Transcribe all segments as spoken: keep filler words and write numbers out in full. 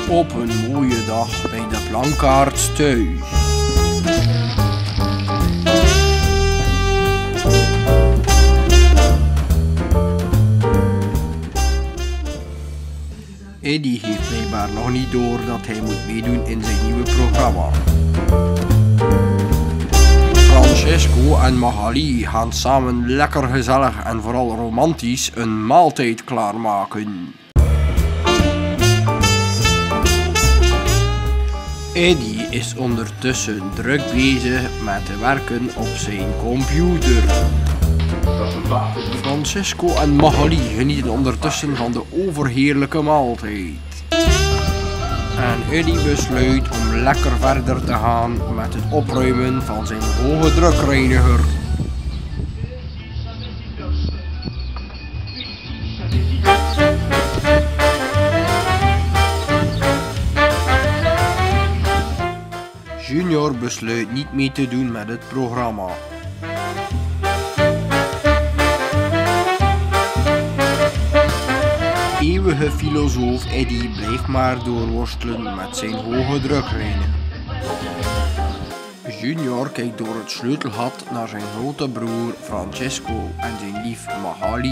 Op een mooie dag bij de Plankaarts thuis. Eddie heeft blijkbaar nog niet door dat hij moet meedoen in zijn nieuwe programma. Francesco en Magali gaan samen lekker gezellig en vooral romantisch een maaltijd klaarmaken. Eddie is ondertussen druk bezig met te werken op zijn computer. Francesco en Magali genieten ondertussen van de overheerlijke maaltijd. En Eddie besluit om lekker verder te gaan met het opruimen van zijn hoge drukreiniger. Junior besluit niet mee te doen met het programma. Eeuwige filosoof Eddie blijft maar doorworstelen met zijn hoge drukreiniger. Junior kijkt door het sleutelgat naar zijn grote broer Francesco en zijn lief Magali.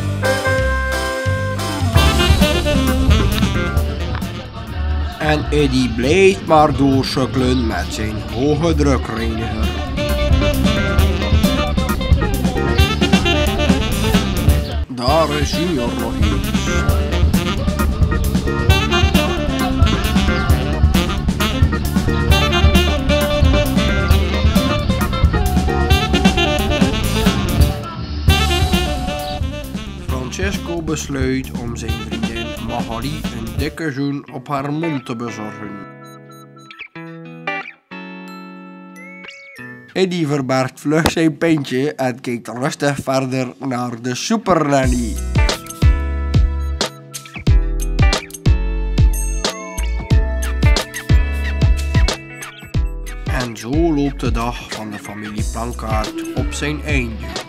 En Eddie blijft maar doorsukkelen met zijn hoge drukreiniger. Daar is Junior nog eens. Francesco besluit om zijn vriendin Magali een dikke zoen op haar mond te bezorgen. Eddie verbergt vlug zijn pintje en kijkt rustig verder naar de supernanny. En zo loopt de dag van de familie Plankaart op zijn einde.